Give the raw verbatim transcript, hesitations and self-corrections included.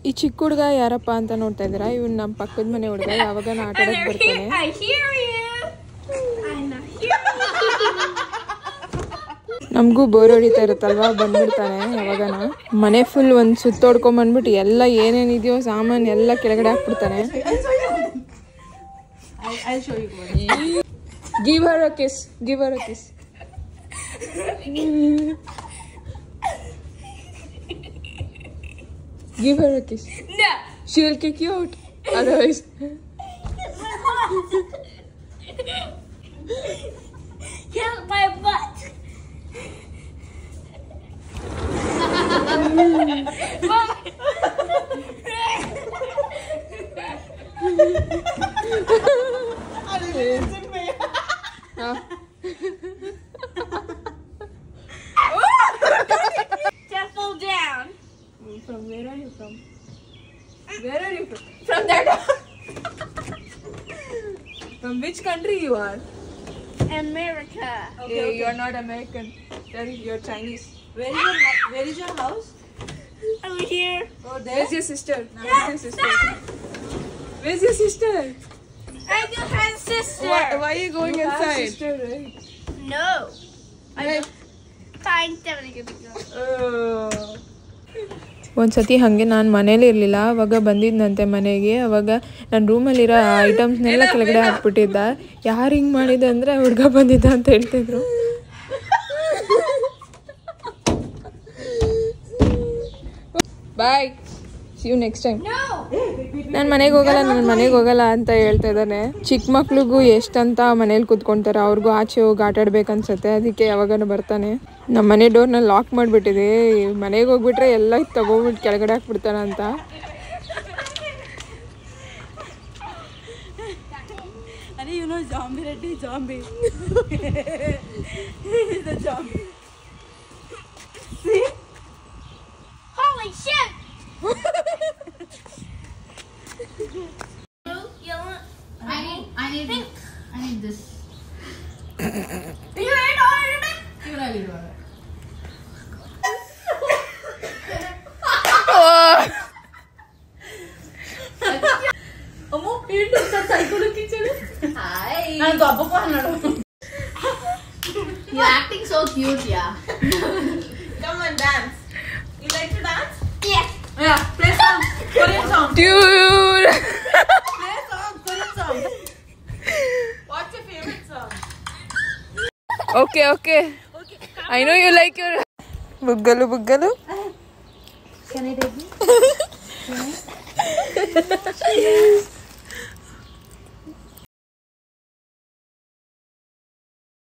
ಈ ಚಿಕ್ಕ ಹುಡುಗ ಯಾರಪ್ಪ ಅಂತ ನೋಡ್ತಾ ಇದ್ದೀರಾ? ಇವನು ನಮ್ಮ ಪಕ್ಕದ ಮನೆ ಹುಡುಗ. ಯಾವಾಗ ಆಟ ಆಡಕ್ಕೆ ಬರ್ತಾನೆ. ನಮಗೂ ಬೋರ್ ಹೊಡಿತಾ ಇರುತ್ತಲ್ವಾ, ಬಂದ್ಬಿಡ್ತಾನೆ ಯಾವಾಗನ. ಮನೆ ಫುಲ್ ಒಂದು ಸುತ್ತೋಡ್ಕೊಂಡ್ ಬಂದ್ಬಿಟ್ಟು ಎಲ್ಲ ಏನೇನಿದೆಯೋ ಸಾಮಾನು ಎಲ್ಲ ಕೆಳಗಡೆ ಹಾಕ್ಬಿಡ್ತಾನೆ. Give her a kiss, give her a kiss. Give her a kiss. No. She will kick you out. Otherwise. Kill my butt. Careful down. From where are you from? Where are you from? From that. From which country you are? America. Okay, hey, okay. You are not American. You are Chinese. Where is your Where is your house? Over here. Oh, there's your sister. Where's your sister? Where's your sister? I don't have a sister. Why, why are you going you inside? Have sister, right? No. I don't. Find Oh. ಒಂದ್ಸತಿ ಹಾಗೆ ನಾನು ಮನೇಲಿ ಇರಲಿಲ್ಲ. ಅವಾಗ ಬಂದಿದ್ದಂತೆ ಮನೆಗೆ. ಅವಾಗ ನನ್ನ ರೂಮಲ್ಲಿರೋ ಐಟಮ್ಸ್ನೆಲ್ಲ ಕೆಳಗಡೆ ಹಾಕ್ಬಿಟ್ಟಿದ್ದ. ಯಾರು ಹಿಂಗೆ ಮಾಡಿದೆ ಅಂದರೆ ಹುಡುಗ ಬಂದಿದ್ದ ಅಂತ ಹೇಳ್ತಿದ್ರು. Bye, see you next time. ನಾನು ಮನೆಗೆ ಹೋಗಲ್ಲ, ನಾನು ಮನೆಗೆ ಹೋಗಲ್ಲ ಅಂತ ಹೇಳ್ತಾ ಇದ್ದಾನೆ. ಚಿಕ್ಕ ಮಕ್ಳಿಗೂ ಎಷ್ಟಂತ ಮನೇಲಿ ಕೂತ್ಕೊಳ್ತಾರೆ, ಅವ್ರಿಗೂ ಆಚೆ ಹೋಗಿ ಆಟ ಆಡ್ಬೇಕನ್ಸತ್ತೆ. ಅದಕ್ಕೆ ಯಾವಾಗನೂ ಬರ್ತಾನೆ. ನಮ್ಮ ಮನೆ ಡೋರ್ನ ಲಾಕ್ ಮಾಡಿಬಿಟ್ಟಿದೆ. ಮನೆಗೆ ಹೋಗ್ಬಿಟ್ರೆ ಎಲ್ಲ ತಗೊಂಡ್ಬಿಟ್ಟು ಕೆಳಗಡೆ ಹಾಕ್ಬಿಡ್ತಾನೆ ಅಂತ. ಅರೆ you know zombie Reddy, zombie. The zombie. See? Holy shit! I need, I need, I need this. You ate all of it? You ate it all. ಅಮ್ಮ ಏನು ಸೈಕಲ್ ಕಿಚನ್. Hi. ನಾನು ದೊಬ್ಬಕ್ಕೆ ಅನ್ನೋದು. You're acting so cute, yeah. Come on, dance. You like to dance? Yes. Yeah, play song. Korean song. Dude. Play song, Korean song. What's your favorite song? Okay, okay. Okay. I know you like your buggalu buggalu. Can I take it? Can I?